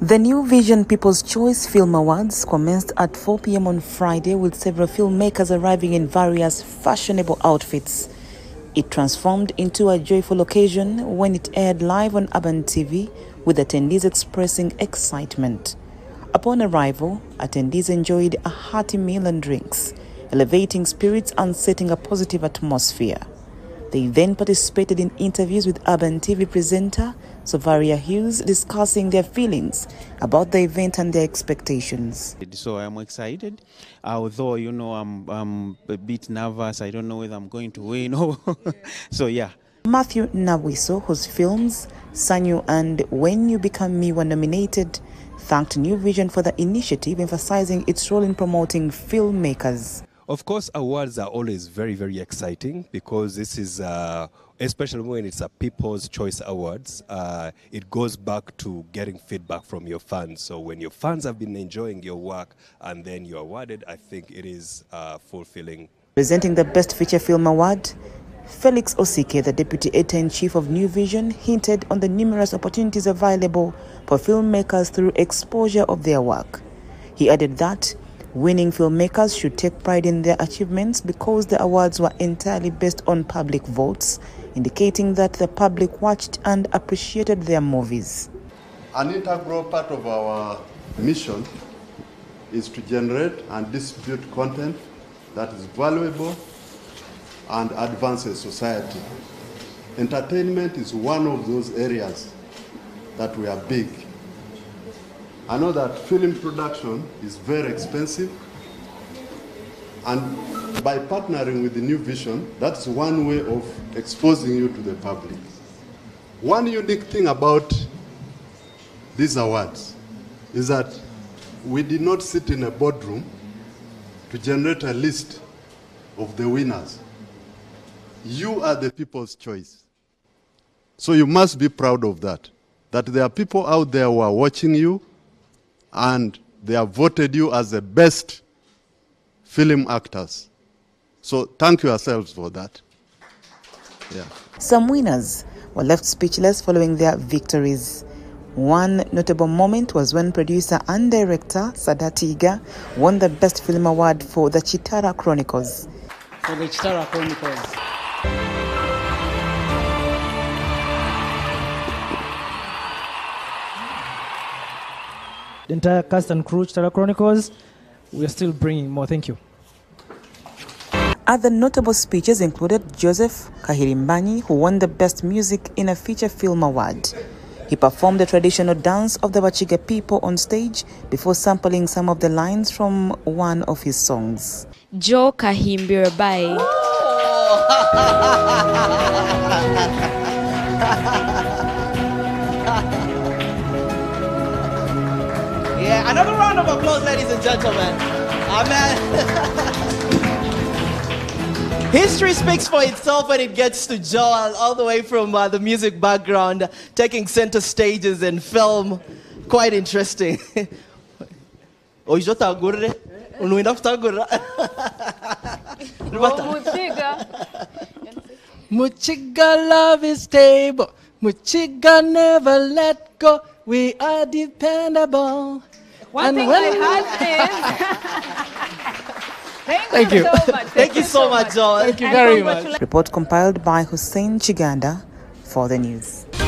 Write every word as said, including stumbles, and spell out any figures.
The New Vision People's Choice Film Awards commenced at four p m on Friday with several filmmakers arriving in various fashionable outfits. It transformed into a joyful occasion when it aired live on Urban T V, with attendees expressing excitement. Upon arrival, attendees enjoyed a hearty meal and drinks, elevating spirits and setting a positive atmosphere. They then participated in interviews with Urban T V presenter Sovaria Hughes, discussing their feelings about the event and their expectations. So I'm excited, although, you know, I'm, I'm a bit nervous. I don't know whether I'm going to win. So, yeah. Matthew Nawiso, whose films Sanyu and When You Become Me were nominated, thanked New Vision for the initiative, emphasizing its role in promoting filmmakers. Of course, awards are always very, very exciting because this is, uh, especially when it's a People's Choice Awards, uh, it goes back to getting feedback from your fans. So when your fans have been enjoying your work and then you're awarded, I think it is uh, fulfilling. Presenting the Best Feature Film Award, Felix Osike, the Deputy Editor-in-Chief of New Vision, hinted on the numerous opportunities available for filmmakers through exposure of their work. He added that winning filmmakers should take pride in their achievements because the awards were entirely based on public votes, indicating that the public watched and appreciated their movies. An integral part of our mission is to generate and distribute content that is valuable and advances society. Entertainment is one of those areas that we are big. I know that film production is very expensive, and by partnering with the New Vision, that's one way of exposing you to the public. One unique thing about these awards is that we did not sit in a boardroom to generate a list of the winners. You are the people's choice. So you must be proud of that, that there are people out there who are watching you, and they have voted you as the best film actors. So thank yourselves for that. Yeah. Some winners were left speechless following their victories. One notable moment was when producer and director Sadat Iga won the Best Film Award for The Chitara Chronicles. For The Chitara Chronicles. The entire cast and crew, Chitara Chronicles, we are still bringing more. Thank you. Other notable speeches included Joseph Kahirimbanyi, who won the Best Music in a Feature Film Award. He performed the traditional dance of the Bachiga people on stage before sampling some of the lines from one of his songs. Joe Kahimbirabai. Yeah, another round of applause, ladies and gentlemen. Amen. History speaks for itself when it gets to Joel, all the way from uh, the music background, taking center stages in film. Quite interesting. Oh, you just a good Muchiga love is stable. Muchiga never let go. We are dependable. One and thing when I had is... Thank, Thank you you. so much. Thank, Thank you so much, Joel. Thank you very much. Report compiled by Hussein Chiganda for the news.